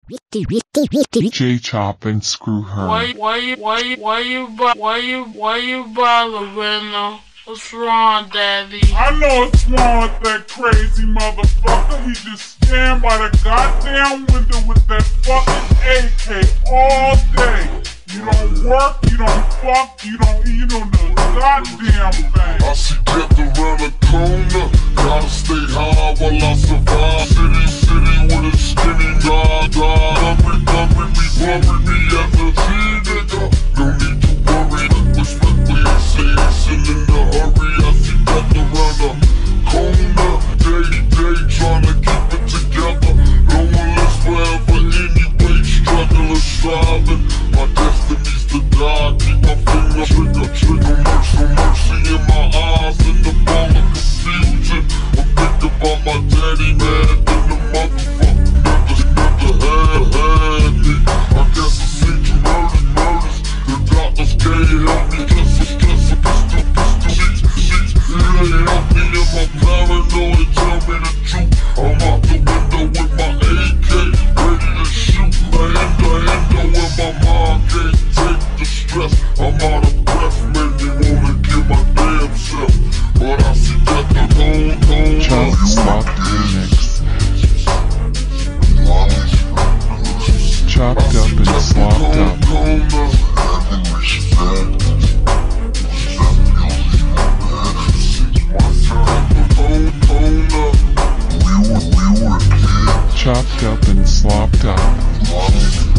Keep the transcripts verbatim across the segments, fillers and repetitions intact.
J Chop and Screw Her. Why, why, why, why you, why you, why you bothering? What's wrong, Daddy? I know it's wrong with that crazy motherfucker. He just stand by the goddamn window with that fucking A K all day. You don't work, you don't fuck, you don't, you don't do a goddamn thing. I see death around the corner. Gotta stay high while I survive. City, city with a skinny god, god. Hungry, hungry, me, hungry, me as a G-nigga. No need to worry, respectfully I say it's in the hurry. I see death around the corner. Day, day, trying to keep it together. No one lives forever anyway, struggling, striving. My destiny's to die, keep my finger trigger, trigger, mercy, mercy in my eyes, in the ball of confusion. I'm thinking about my daddy, man, in the motherfucker, never, never had, had me. I guess I seen two murders, murders. The doctors can't help me, just a stress, a pistol, pistol, sheets, sheets. It ain't help me in my paranoia, tell me the truth. I'm out the window with my A K, ready to shoot. I end the endo in my mind, can't take the stress. I'm out of breath, make me wanna kill my damn self. But I see that the whole, whole Chop Slop Remix. Chopped up and slopped up. Chopped up and slopped up.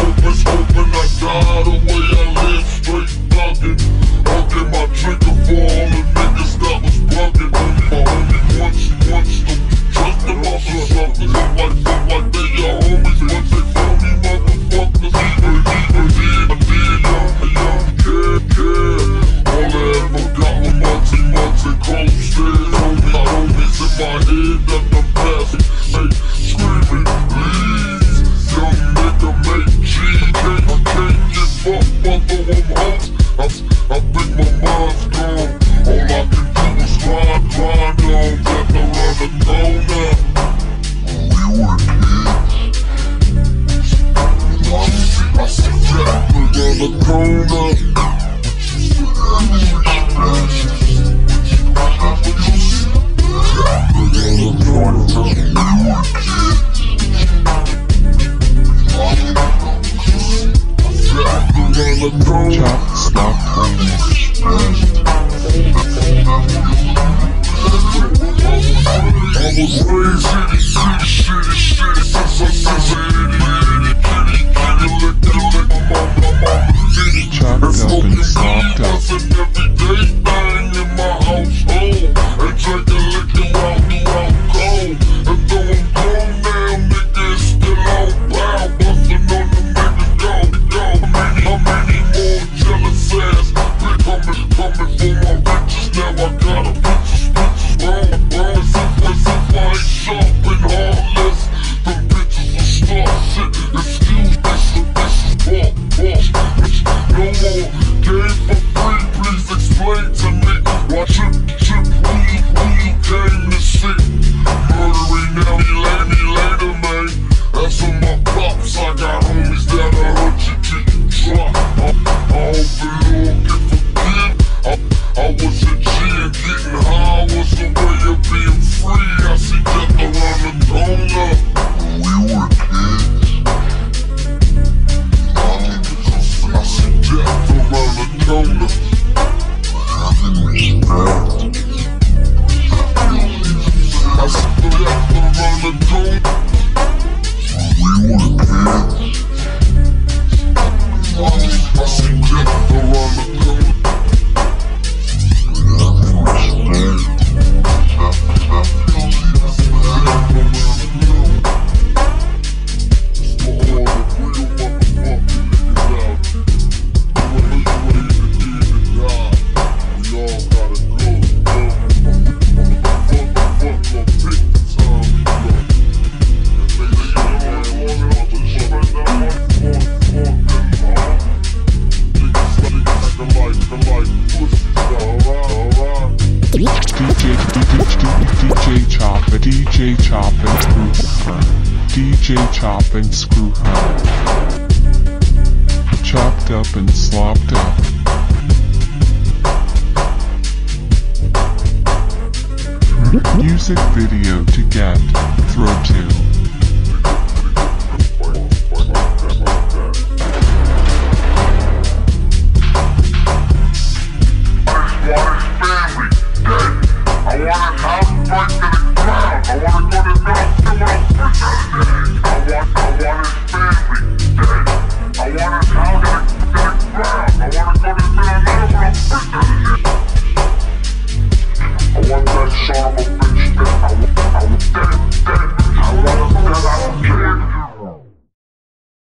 Hoping I die the way I live, straight thuggin'. I'll get my drinker for DJ, DJ Chop, DJ Chop and Screw Her. D J Chop and Screw Her. Chopped up and slopped up. Music video to get, throw to.